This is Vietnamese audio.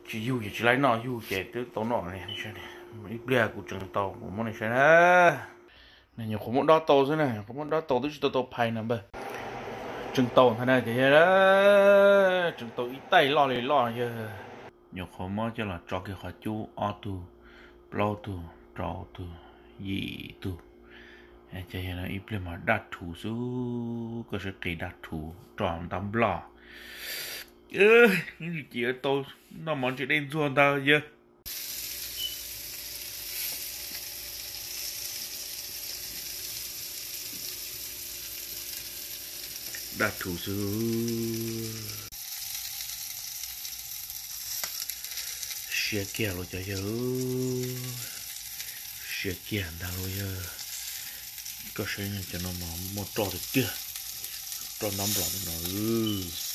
chỉ yêu chỉ lấy nọ yêu kẹt tới tàu nọ này xem này ít bia của trường tàu của món này xem ha này nhiều của món đó tàu thế này của món đó tàu tới tàu phai nè bơ trường tàu thế này thì đó trường tàu ít tay lo chứ nhiều của món cho là cho cái hoa chú auto plau tu trâu tu gì tu cho nên là ít bia mà đặt thủ số có sẽ kỹ đặt thủ tròn tắm lò những gì ở tôi nó món chuyện đen ruộng tao chứ đặt thủ sư xe kia rồi cho xe kia đang rồi có xe này cho nó mà một trò được chưa trò nắm rõ nó